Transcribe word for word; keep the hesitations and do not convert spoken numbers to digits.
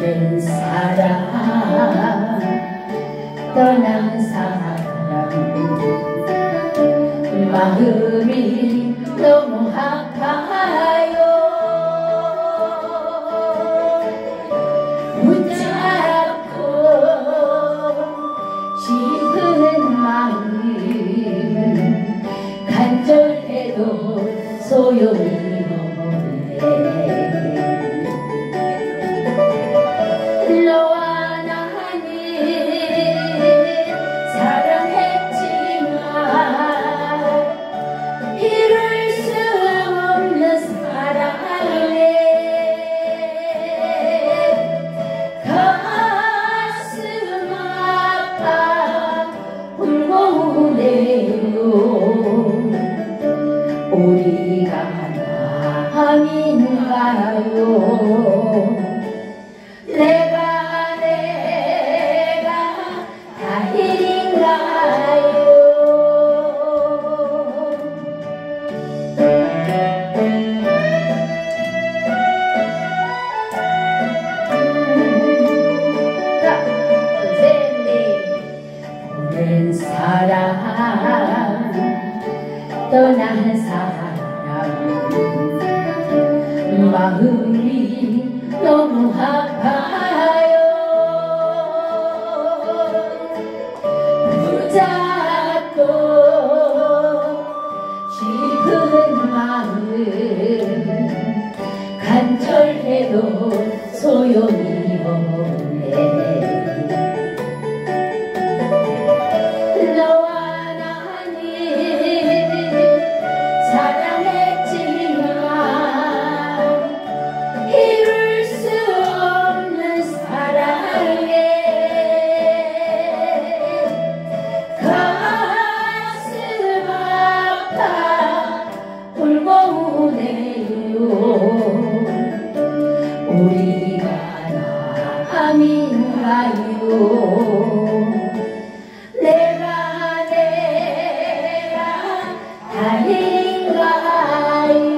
오랜 사랑 떠난 사람 마음이 너무 아파요. 붙잡고 싶은 마음 간절해도 소용이 너와 나는 사랑했지만 이룰 수 없는 사랑에 가슴 아파 울고 우네요. 우리가 남인가요? 내가 내가 다인가요? 자, 선생님 오랜 사랑 떠난 사람 마음이 너무 아파요. 붙잡고 싶은 마음 간절해도 소용이 없네. 너와 나는 사랑했지만 이룰 수 없는 사랑에 가슴 아파 울고 우네요. 우리가 남인가요? 내가 내가 다인가요?